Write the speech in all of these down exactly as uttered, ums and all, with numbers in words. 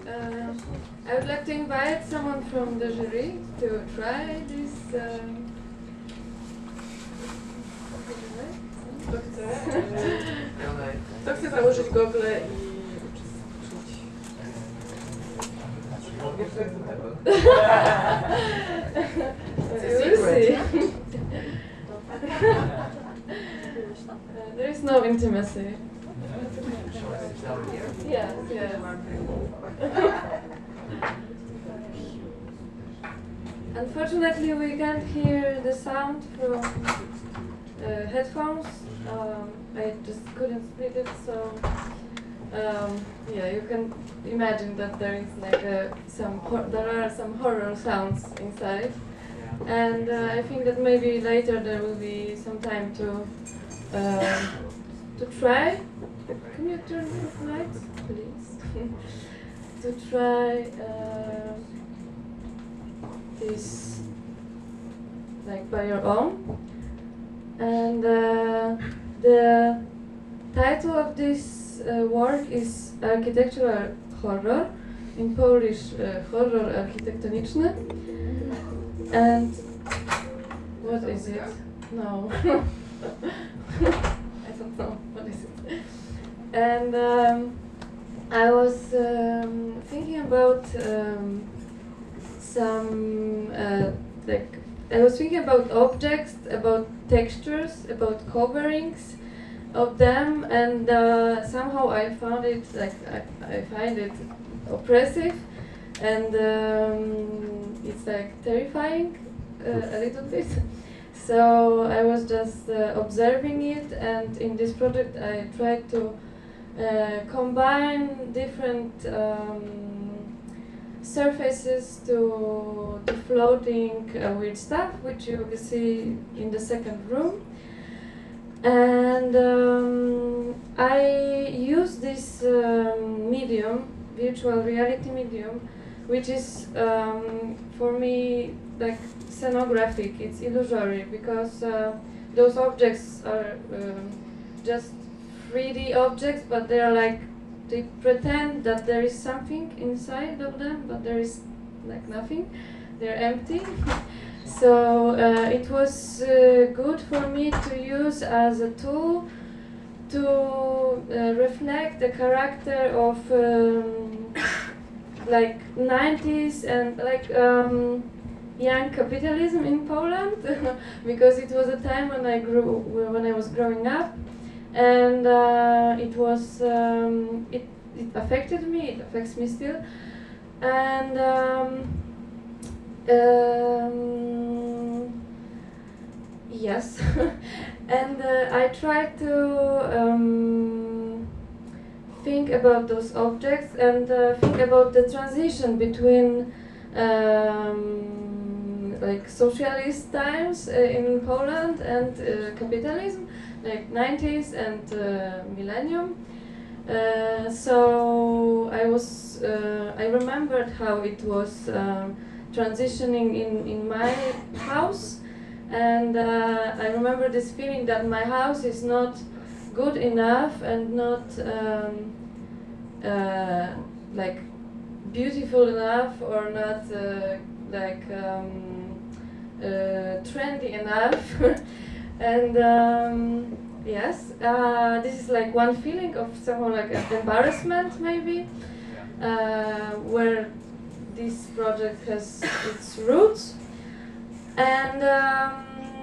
uh, I would like to invite someone from the jury to try this. Um, Kto chce? Kto chce założyć gogle i uczestniczyć? We'll see. uh, there is no intimacy. Yes, yes. Unfortunately, we can't hear the sound from uh, headphones. Um, I just couldn't split it, so um, yeah, you can imagine that there is like a, some hor- there are some horror sounds inside, and uh, I think that maybe later there will be some time to uh, to try. Can you turn off the lights, please? To try uh, this like by your own. And uh, the title of this uh, work is Architectural Horror, in Polish uh, horror architektoniczny. And what is it? No. I don't know. What is it? And um, I was um, thinking about um, some uh, like I was thinking about objects, about textures, about coverings of them, and uh, somehow I found it like I, I find it oppressive, and um, it's like terrifying uh, a little bit. So I was just uh, observing it, and in this project I tried to uh, combine different um, surfaces to, to floating uh, weird stuff, which you will see in the second room. And um, I use this um, medium, virtual reality medium, which is um, for me like scenographic, it's illusory, because uh, those objects are um, just three D objects, but they are like they pretend that there is something inside of them, but there is like nothing. They're empty. So uh, it was uh, good for me to use as a tool to uh, reflect the character of um, like nineties and like um, young capitalism in Poland, because it was a time when I grew when I was growing up. And uh, it was um, it, it affected me, it affects me still, and um, um, yes. And uh, I tried to um, think about those objects and uh, think about the transition between um, like socialist times uh, in Poland and uh, capitalism, like nineties and uh, millennium. Uh, so I was, uh, I remembered how it was um, transitioning in, in my house, and uh, I remember this feeling that my house is not good enough and not um, uh, like beautiful enough, or not uh, like um, uh, trendy enough. And um, yes, uh, this is like one feeling of somehow like embarrassment, maybe, uh, where this project has its roots. And um,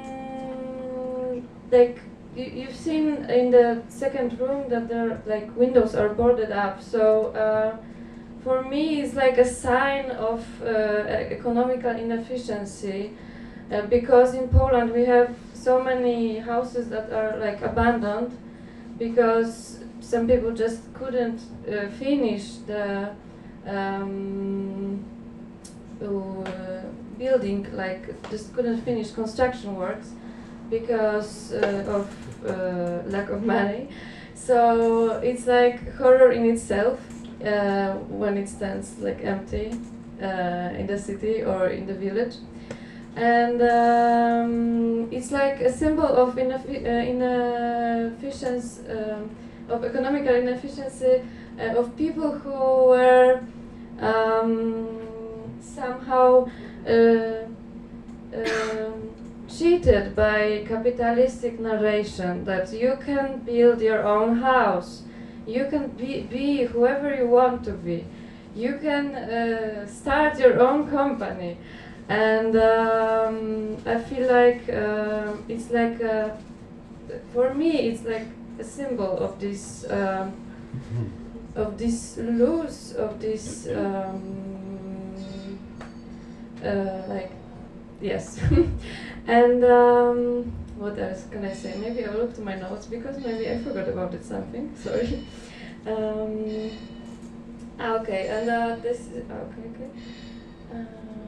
like you, you've seen in the second room that there like windows are boarded up. So uh, for me, it's like a sign of uh, economical inefficiency, uh, because in Poland we have so many houses that are like abandoned because some people just couldn't uh, finish the um, uh, building, like just couldn't finish construction works because uh, of uh, lack of money. So it's like horror in itself uh, when it stands like empty uh, in the city or in the village. And um, it's like a symbol of ineffi- uh, inefficiency, um, of economical inefficiency, uh, of people who were um, somehow uh, um, cheated by capitalistic narration that you can build your own house, you can be, be whoever you want to be, you can uh, start your own company. And um, I feel like uh, it's like, a, for me, it's like a symbol of this, um, of this loss, of this, um, uh, like, yes. And um, what else can I say? Maybe I'll look to my notes because maybe I forgot about it something. Sorry. Um, ah, okay, and uh, this is okay. Okay. Um,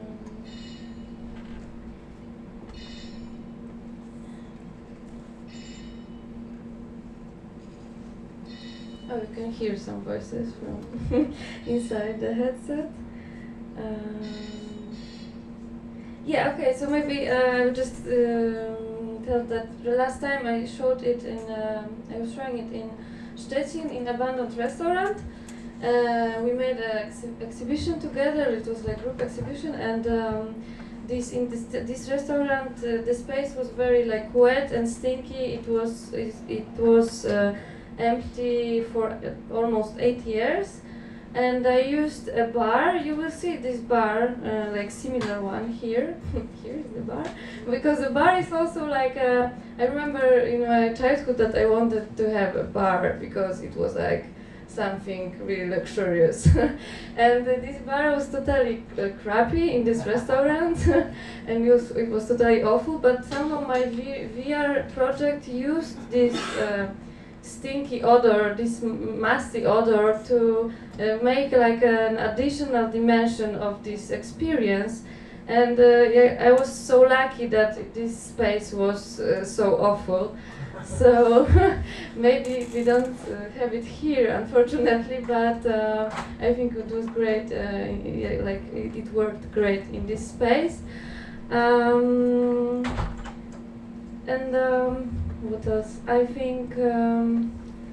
oh, you can hear some voices from inside the headset. Um, Yeah, okay, so maybe uh, I'll just um, tell that the last time I showed it in, um I was showing it in Szczecin in abandoned restaurant. Uh, we made an ex exhibition together, it was like group exhibition, and um, this in this, this restaurant, uh, the space was very like wet and stinky, it was, it, it was uh, empty for uh, almost eight years. And I used a bar. You will see this bar, uh, like similar one here. Here is the bar, because the bar is also like a, I remember in my childhood that I wanted to have a bar because it was like something really luxurious. And uh, this bar was totally uh, crappy in this restaurant, and it was, it was totally awful. But somehow my v VR project used this. Uh, stinky odor, this musty odor, to uh, make like an additional dimension of this experience. And uh, yeah, I was so lucky that this space was uh, so awful. So maybe we don't uh, have it here, unfortunately, but uh, I think it was great, uh, yeah, like it, it worked great in this space. Um, and um, what else? I think um,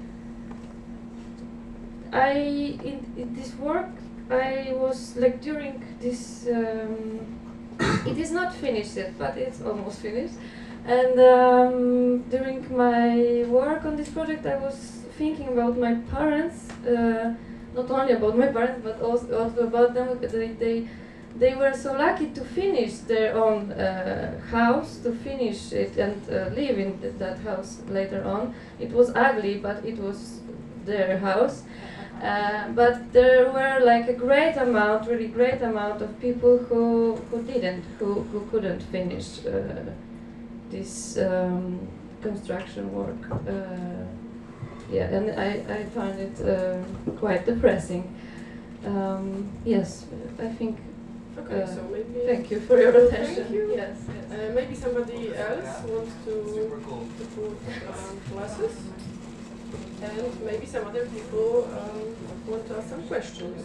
I in, in this work I was like during this. Um, it is not finished yet, but it's almost finished. And um, during my work on this project, I was thinking about my parents. Uh, not only about my parents, but also, also about them. They, they They were so lucky to finish their own uh, house, to finish it and uh, live in th that house later on. It was ugly, but it was their house. Uh, but there were like a great amount, really great amount of people who, who didn't, who, who couldn't finish uh, this um, construction work. Uh, yeah, and I, I found it uh, quite depressing. Um, yes, I think. Okay, uh, so maybe. Thank you for your attention. Thank you. Yes. yes. Uh, maybe somebody else wants to, to put um, glasses, and maybe some other people um, want to ask some questions.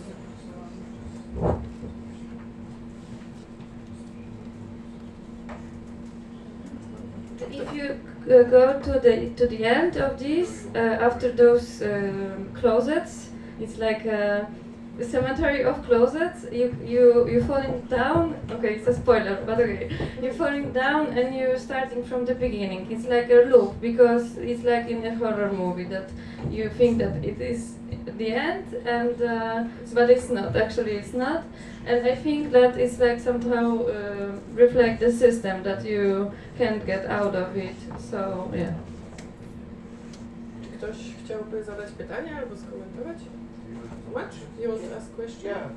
If you uh, go to the to the end of this, uh, after those um, closets, it's like a, a cemetery of closets. You you you falling down. Okay, it's a spoiler, but okay, you're falling down and you're starting from the beginning. It's like a loop because it's like in a horror movie that you think that it is the end, and uh, but it's not. Actually, it's not. And I think that it's like somehow uh, reflect the system that you can't get out of it. So yeah. Czy ktoś chciałby zadać pytanie albo skomentować? What? You want to ask question? Yeah.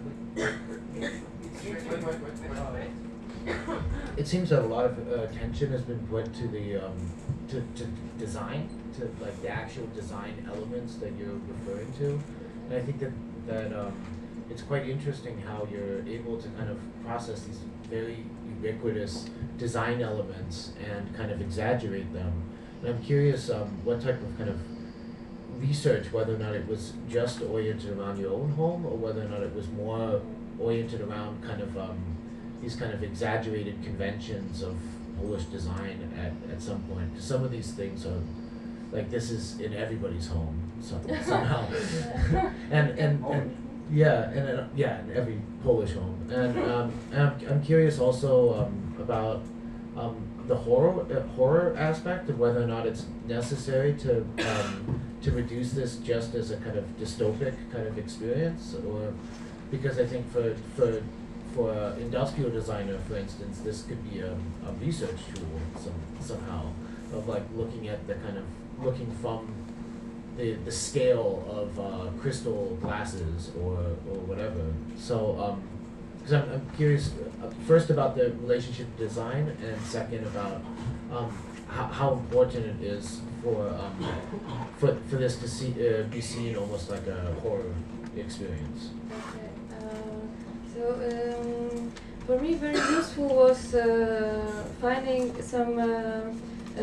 It seems that a lot of uh, attention has been put to the um, to, to design, to like the actual design elements that you're referring to, and I think that that um, it's quite interesting how you're able to kind of process these very ubiquitous design elements and kind of exaggerate them. And I'm curious um, what type of kind of research, whether or not it was just oriented around your own home, or whether or not it was more oriented around kind of um, these kind of exaggerated conventions of Polish design at, at some point. Because some of these things are like, this is in everybody's home some, somehow. and, and, and Yeah, and uh, yeah, in every Polish home, and um, and I'm, I'm curious also um, about um, the horror uh, horror aspect of whether or not it's necessary to um, to reduce this just as a kind of dystopic kind of experience, or because I think for for for an industrial designer, for instance, this could be a, a research tool some, somehow of like looking at the kind of looking from the the scale of uh, crystal glasses or or whatever. So, um, because I'm I'm curious uh, first about the relationship to design, and second about um, how how important it is for um, for for this to see uh, be seen almost like a horror experience. Okay. Uh, so um, for me, very useful was uh, finding some. Uh,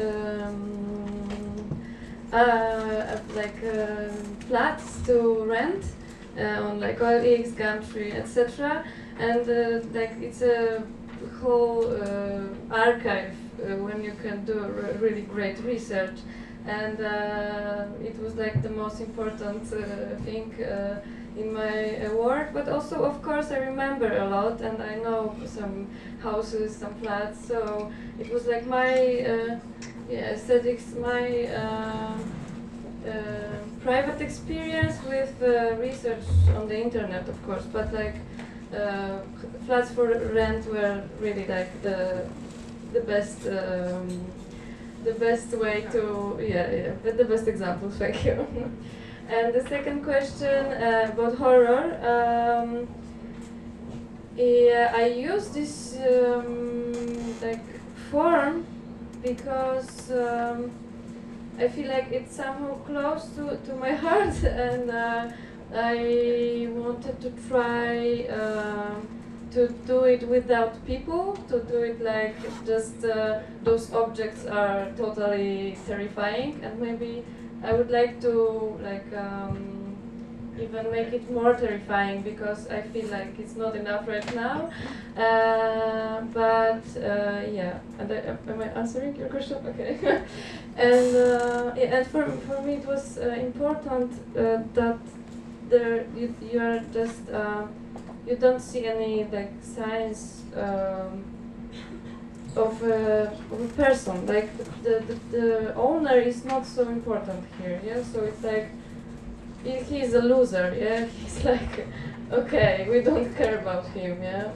um, Uh, like uh, flats to rent uh, on like O L X, Gumtree, et cetera. And uh, like it's a whole uh, archive uh, when you can do re really great research. And uh, it was like the most important uh, thing uh, in my uh, work. But also, of course, I remember a lot, and I know some houses, some flats. So it was like my. Uh, Yeah, aesthetics, my uh, uh, private experience with uh, research on the internet, of course, but like uh, flats for rent were really like the the best um, the best way to yeah yeah the, the best examples. Thank you. And the second question uh, about horror. Um, yeah, I use this um, like form because um, I feel like it's somehow close to, to my heart, and uh, I wanted to try uh, to do it without people, to do it like just uh, those objects are totally terrifying, and maybe I would like to like um, even make it more terrifying, because I feel like it's not enough right now. Uh, but uh, yeah, and I, am I answering your question? Okay. and uh, yeah, and for for me it was uh, important uh, that there you you are just uh, you don't see any like signs um, of a, of a person. Like the, the the owner is not so important here. Yeah, so it's like. He's a loser, yeah. He's like, okay, we don't care about him, yeah.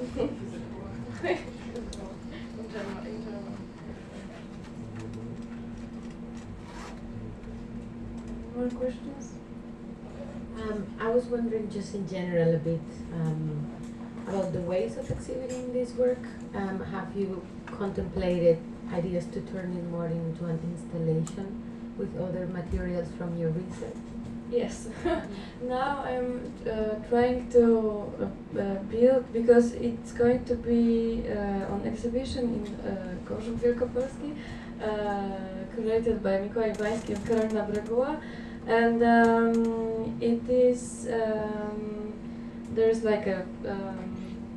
More questions? Um, I was wondering, just in general, a bit um, about the ways of exhibiting this work. Um, have you contemplated ideas to turn it more into an installation with other materials from your research? Yes. Now I'm uh, trying to uh, uh, build, because it's going to be uh, on exhibition in uh, Gorzów Wielkopolski, uh, curated by Mikołaj Bański and Karolina Breguła, and um, it is um, there's like a um,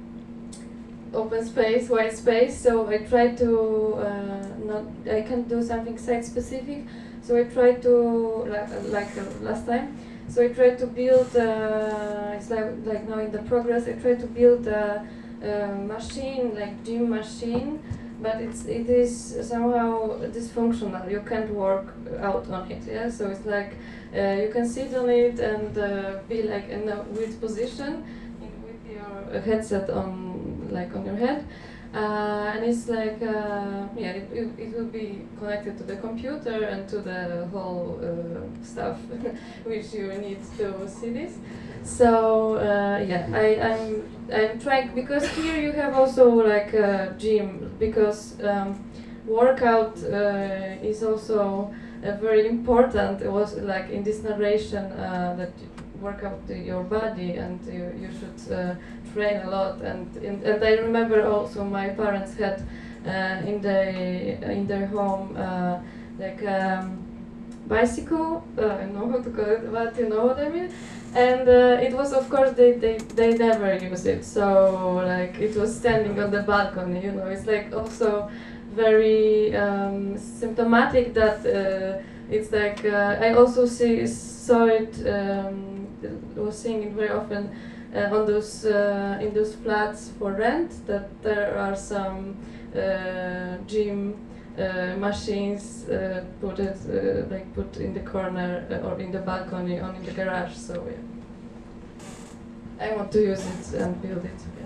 open space, white space. So I try to uh, not I can't do something site specific. So I tried to, like, like uh, last time, so I tried to build, uh, it's like, like now in the progress, I tried to build a, a machine, like gym machine, but it's, it is somehow dysfunctional. You can't work out on it, yeah? So it's like, uh, you can sit on it and uh, be like in a weird position in, with your headset on, like on your head. Uh, and it's like, uh, yeah, it, it, it will be connected to the computer and to the whole uh, stuff which you need to see this. So uh, yeah, I, I'm I'm trying, because here you have also like a gym, because um, workout uh, is also uh, very important. It was like in this narration uh, that work out your body, and you, you should uh, train a lot. And in, and I remember also my parents had uh, in the in their home uh, like um, bicycle. Uh, I don't know how to call it, but you know what I mean. And uh, it was, of course, they, they they never use it. So like it was standing on the balcony. You know, it's like also very um, symptomatic that uh, it's like uh, I also see saw it. Um, was seeing it very often uh, on those uh, in those flats for rent, that there are some uh, gym uh, machines uh, put it uh, like put in the corner uh, or in the balcony or in the garage. So yeah, I want to use it and build it. Yeah.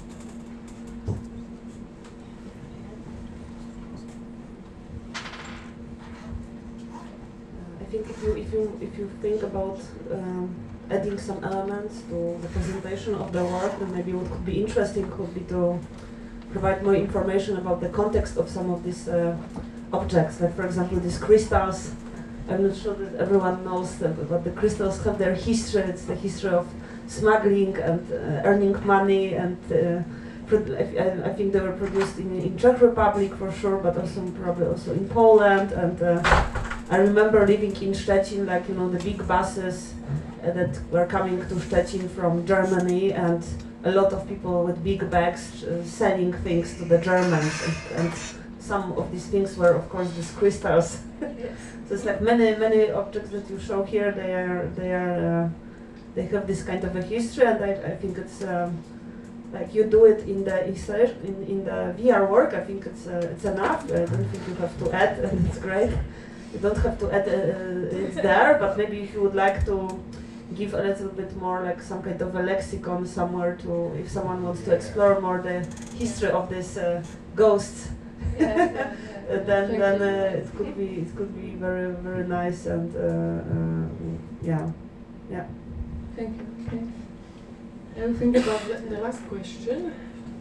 I think if you if you if you think about um, adding some elements to the presentation of the work, then maybe what could be interesting could be to provide more information about the context of some of these uh, objects. Like for example, these crystals. I'm not sure that everyone knows that, but the crystals have their history. It's the history of smuggling and uh, earning money, and uh, I, I think they were produced in in Czech Republic for sure, but also probably also in Poland. And uh, I remember living in Szczecin, like you know the big buses uh, that were coming to Szczecin from Germany, and a lot of people with big bags uh, selling things to the Germans, and, and some of these things were of course these crystals. So it's like many many objects that you show here. They are they are uh, they have this kind of a history, and I, I think it's um, like you do it in the installation in, in the V R work. I think it's uh, it's enough. I don't think you have to add, and it's great. You don't have to add uh, it's there, but maybe if you would like to give a little bit more, like some kind of a lexicon somewhere to, if someone wants to explore more the history of this uh, ghosts. Yeah, yeah, yeah. Uh, then Thank then you. uh, it could be it could be very very nice, and uh, uh, yeah yeah. Thank you. Okay. I will think about The, the last question.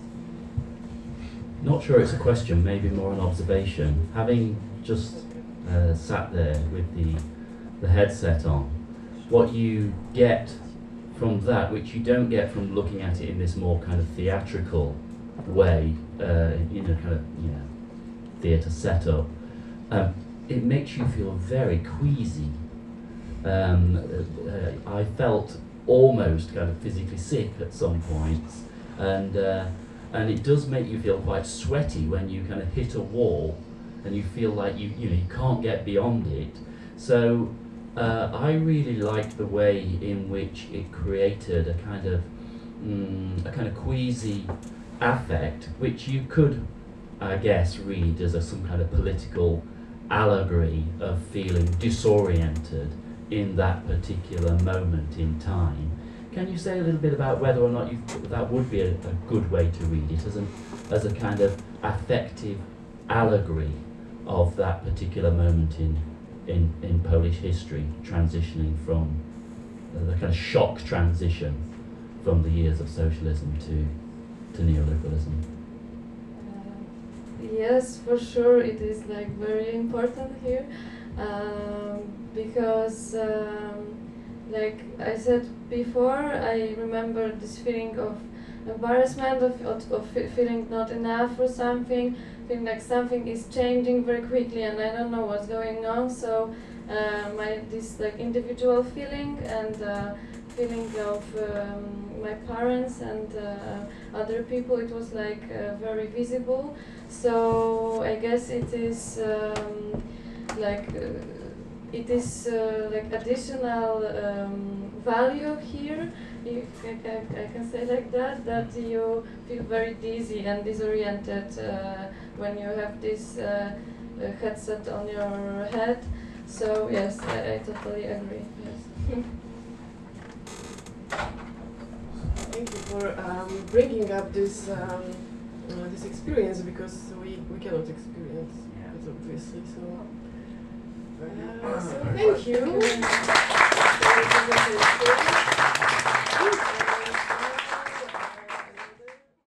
Not sure it's a question, maybe more an observation. Having just uh, sat there with the the headset on, what you get from that, which you don't get from looking at it in this more kind of theatrical way, uh, in a kind of you know theatre setup, um, it makes you feel very queasy. Um, uh, I felt almost kind of physically sick at some points, and uh, and it does make you feel quite sweaty when you kind of hit a wall, and you feel like you you know you can't get beyond it. So uh, I really liked the way in which it created a kind of mm, a kind of queasy affect, which you could, I guess, read as a, some kind of political allegory of feeling disoriented in that particular moment in time. Can you say a little bit about whether or not you th- that would be a, a good way to read it, as an as a kind of affective allegory of that particular moment in in, in Polish history, transitioning from uh, the kind of shock transition from the years of socialism to to neoliberalism? Uh, yes, for sure, it is like very important here, um, because um, like I said before, I remember this feeling of embarrassment, of, of, of fe- feeling not enough or something, feeling like something is changing very quickly and I don't know what's going on. So uh, my this like individual feeling and uh, feeling of um, my parents and uh, other people, it was like uh, very visible. So I guess it is um, like uh, it is uh, like additional um, value here, if I can, I can say like that, that you feel very dizzy and disoriented uh, when you have this uh, uh, headset on your head. So yes, I, I totally agree. Yes. Thank you for um, bringing up this um, uh, this experience, because we, we cannot experience it obviously. So, uh, so thank you. Thank you.